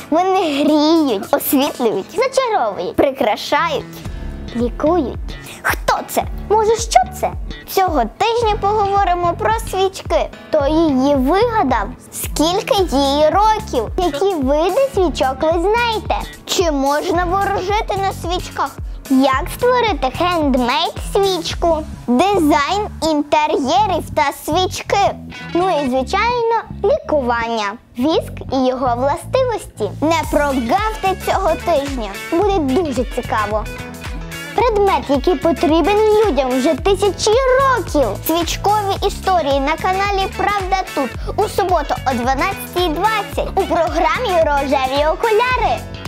Вони гріють, освітлюють, зачаровують, прикрашають, лікують. Хто це? Може, що це? Цього тижня поговоримо про свічки. Хто її вигадав? Скільки їй років? Які види свічок ви знаєте? Чи можна ворожити на свічках? Як створити хендмейд свічку? Дизайн інтер'єрів та свічки. Ну і, звичайно, лікування. Віск і його властивості. Не прогавте цього тижня. Буде дуже цікаво. Предмет, який потрібен людям вже тисячі років. Свічкові історії на каналі «Правда тут» у суботу о 12:20 у програмі «Рожеві окуляри».